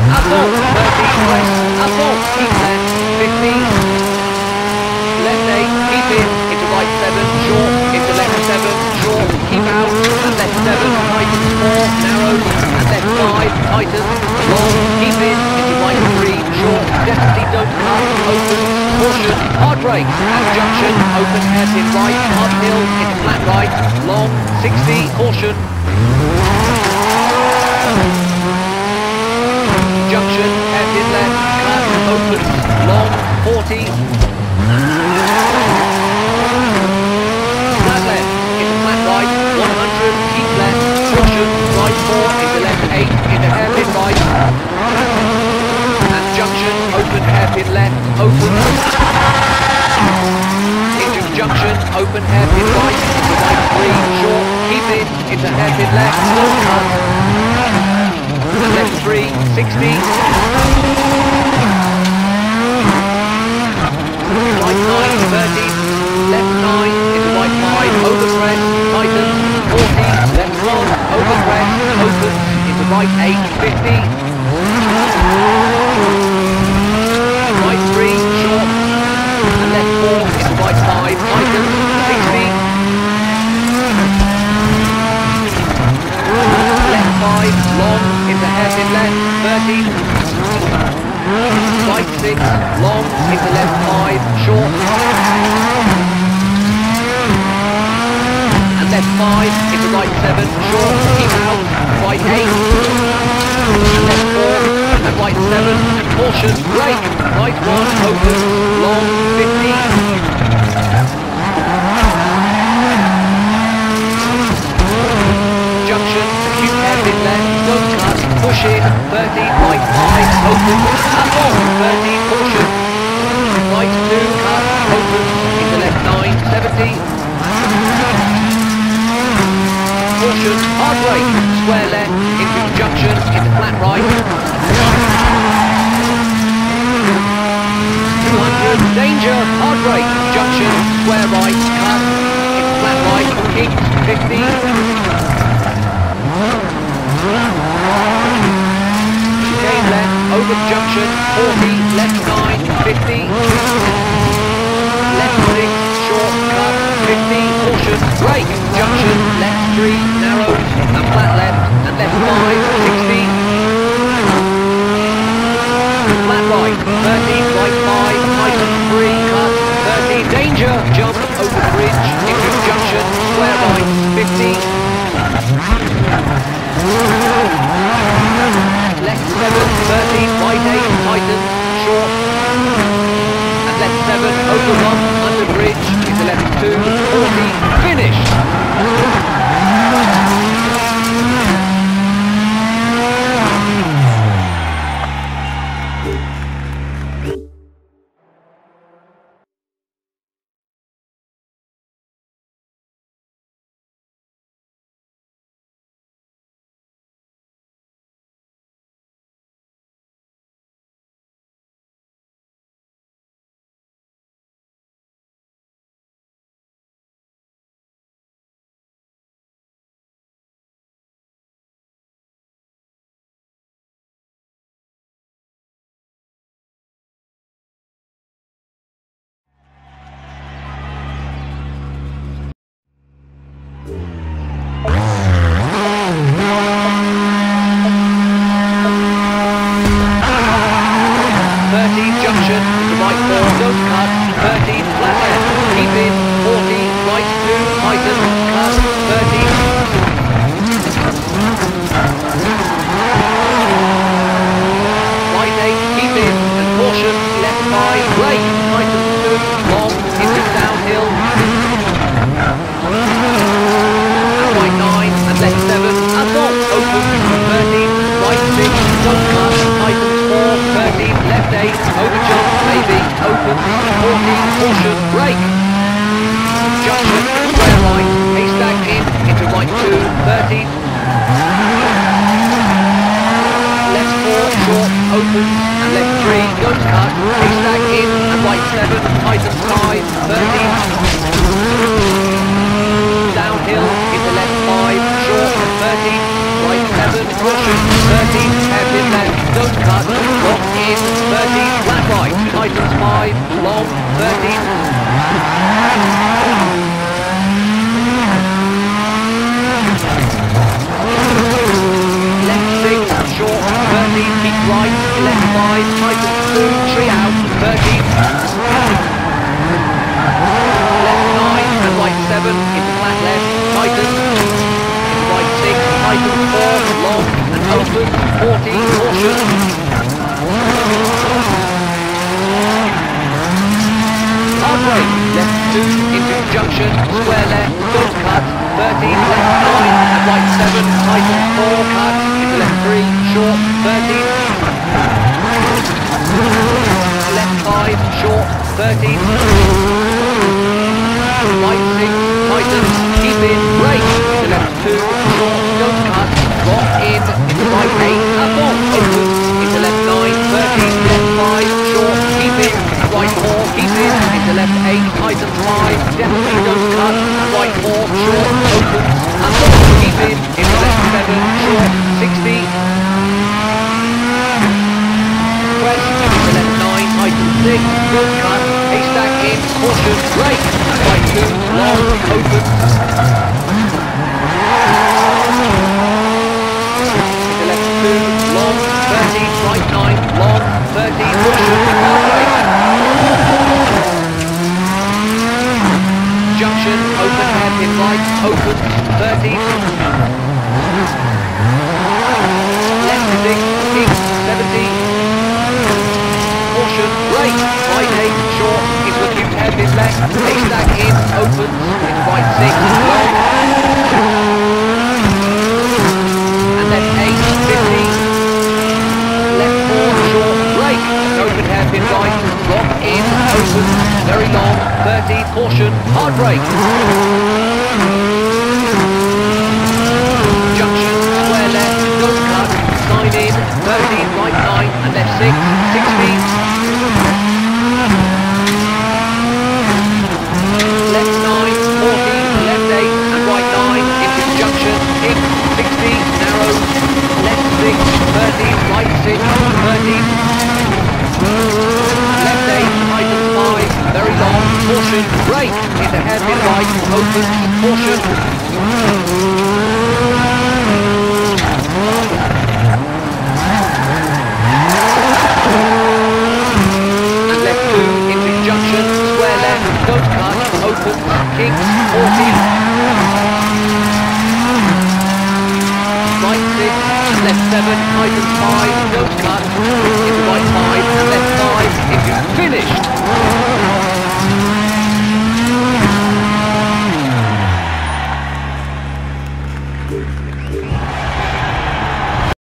assault, 13, west, assault, keep left, 50, left 8, keep in, into right 7, short, into left 7, short, keep out, and left 7, tightens 4, narrows, and left 5, tightens, long, keep in, into right 3, short, definitely don't cut, open, caution, hard brake, and junction, open hairpin right, uphill, into flat right, long, 60, caution, junction, hairpin left, cut, open, long, 40, flat left, into flat right, 100, keep left, caution, right 4, into left 8, into hairpin right, and junction, open hairpin left, open, into junction, open hairpin right, into right 3, short, keep in, into hairpin left, slow cut, and left 3, 60, right 9, 30, left 9, into right 5, over crest, tightens, 40, left 1, over crest, opens, into right 8, 50, right 3, short, and left 4, into right 5, tightens, 60, left 5, long, into hairpin left, 30, right 6, long, into left 5, short, and left 5, into right 7, short, keep out, right 8, and left 4, and right 7, and caution, brake, right 1, open, long, 50, junction, acute hairpin left, don't cut, push in, 30, right 5, open, assault, 30, caution, right 2, cut, open, into left 9, 70, caution, hard brake, square left, into junction, into flat right, 200, danger, hard brake, junction, square right, cut, into flat right, kinks, 50, chicane left, over junction, 40, left 9, 50, left 6, short, cut, 50, caution, brake, junction, left 3, narrows, and flat left, and left 5, 60, flat right, 30, right 5, tighten 3, cut, 30, danger, jump, over bridge, into junction, square right, 50, left 7, 30, right 8, tightens, short, and left 7, over 1, under bridge, into left 2, 40, finish! Junction, into right 4, don't cut, 30, flat left, keep in, 40, right 2, tighten, cut, 30, right 8, keep in, and caution, left 5, brake, tighten 2, long, into downhill, and right 9, and left 7, assault, open, 30, right 6, don't cut, tighten 4, 30, left 8, over jump, maybe, open, 40, caution, brake, junction, square right, haystack in, into right 2, 30, left 4, short, open, and left 3, don't cut, haystack in, and right 7, tightens 5, 30, downhill, into left 5, short, 30, right 7, caution, 30, hairpin left, don't cut, opens, 40, caution. Hard brake, left 2 into junction, square left, don't cut, 30, left 9, and right 7, tightens 4, cut, into left 3, short, 30. Left 5, short, 30. Right 6, tightens, keep in, brake, into left 2, short, don't cut, drop in, into right 8, and long, opens, into left 9, 30, left 5, short, keep in, into right 4, keep in, into left 8, tightens 5, definitely don't cut, and right 4, short, opens, and long, keep in, into left 7, short, 60. West, into left 9, tightens 6, don't cut, haystack in, caution, brake, and right 2, long, opens. Into left 2, long, 30, right 9, long, 30, caution, hard brake. Junction, open hairpin right, opens, 30. Left 6, kicks, 70. Caution, brake, right 8, short, into acute hairpin left, haystack in, opens, into right 6, long. And left 8, 50. Left 4, short, brake, and open hairpin right, lock in, opens, very long, 30, caution, hard brake. Junction, square left, don't cut, 9 in, 30, right 9, and left 6, 60. Left 9, 40, left 8, and right 9, into junction, in, 60, narrows, left 6, 30, right 6, 30. Left 8, tightens 5, very long, caution, brake, into hairpin right, opens, caution. And left 2, into junction, square left, don't cut, opens, kicks, 40. Right 6, and left 7, tightens 5, don't cut, into right 5, and left 5, into finished.